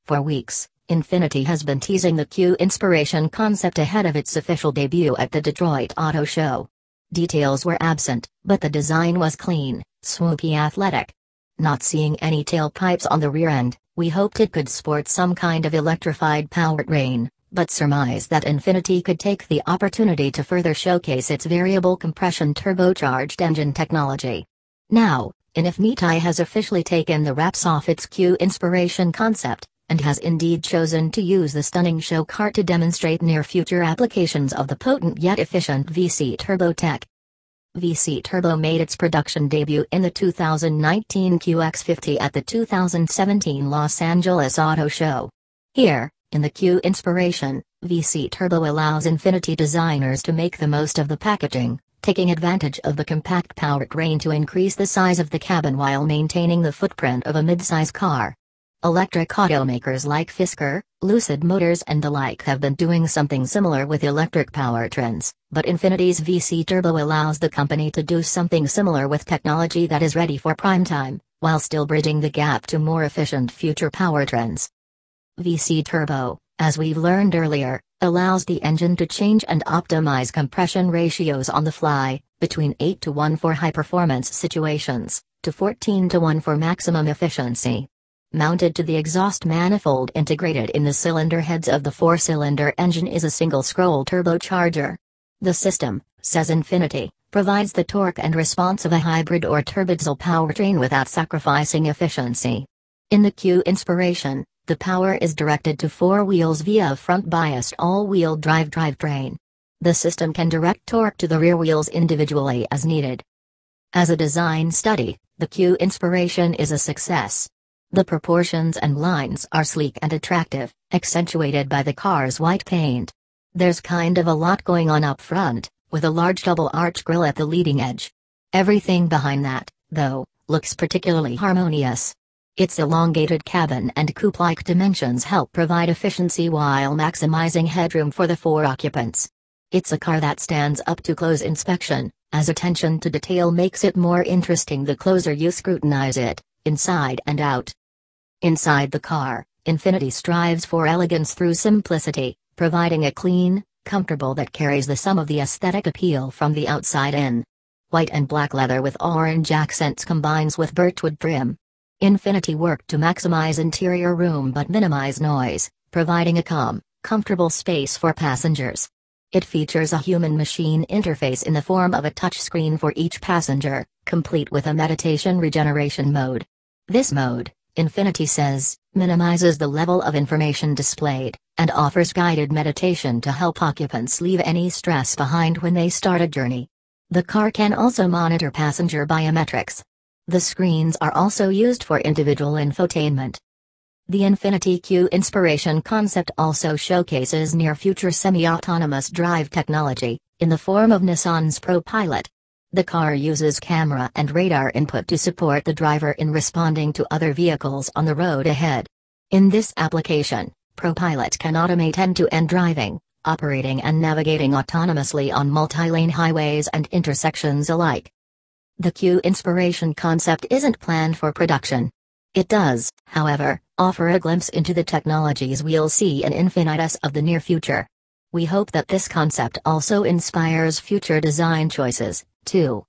For weeks, Infiniti has been teasing the Q Inspiration concept ahead of its official debut at the Detroit Auto Show. Details were absent, but the design was clean, swoopy, athletic. Not seeing any tailpipes on the rear end, we hoped it could sport some kind of electrified powertrain, but surmised that Infiniti could take the opportunity to further showcase its variable compression turbocharged engine technology. Now, Infiniti has officially taken the wraps off its Q Inspiration concept, and has indeed chosen to use the stunning show car to demonstrate near-future applications of the potent yet efficient VC Turbo tech. VC Turbo made its production debut in the 2019 QX50 at the 2017 Los Angeles Auto Show. Here, in the Q Inspiration, VC Turbo allows Infiniti designers to make the most of the packaging, taking advantage of the compact powertrain to increase the size of the cabin while maintaining the footprint of a midsize car. Electric automakers like Fisker, Lucid Motors and the like have been doing something similar with electric powertrains, but Infiniti's VC Turbo allows the company to do something similar with technology that is ready for prime time, while still bridging the gap to more efficient future powertrains. VC Turbo, as we've learned earlier, allows the engine to change and optimize compression ratios on the fly, between 8:1 for high-performance situations, to 14:1 for maximum efficiency. Mounted to the exhaust manifold integrated in the cylinder heads of the four-cylinder engine is a single-scroll turbocharger. The system, says Infiniti, provides the torque and response of a hybrid or turbodiesel powertrain without sacrificing efficiency. In the Q Inspiration, the power is directed to four wheels via a front-biased all-wheel drive drivetrain. The system can direct torque to the rear wheels individually as needed. As a design study, the Q Inspiration is a success. The proportions and lines are sleek and attractive, accentuated by the car's white paint. There's kind of a lot going on up front, with a large double-arch grille at the leading edge. Everything behind that, though, looks particularly harmonious. Its elongated cabin and coupe-like dimensions help provide efficiency while maximizing headroom for the four occupants. It's a car that stands up to close inspection, as attention to detail makes it more interesting the closer you scrutinize it, inside and out. Inside the car, Infiniti strives for elegance through simplicity, providing a clean, comfortable that carries the sum of the aesthetic appeal from the outside in. White and black leather with orange accents combines with birchwood trim. Infiniti worked to maximize interior room but minimize noise, providing a calm, comfortable space for passengers. It features a human-machine interface in the form of a touchscreen for each passenger, complete with a meditation regeneration mode. This mode, Infiniti says, minimizes the level of information displayed, and offers guided meditation to help occupants leave any stress behind when they start a journey. The car can also monitor passenger biometrics. The screens are also used for individual infotainment. The Infiniti Q Inspiration concept also showcases near-future semi-autonomous drive technology, in the form of Nissan's ProPilot. The car uses camera and radar input to support the driver in responding to other vehicles on the road ahead. In this application, ProPilot can automate end-to-end driving, operating and navigating autonomously on multi-lane highways and intersections alike. The Q Inspiration concept isn't planned for production. It does, however, offer a glimpse into the technologies we'll see in Infinitis of the near future. We hope that this concept also inspires future design choices, too.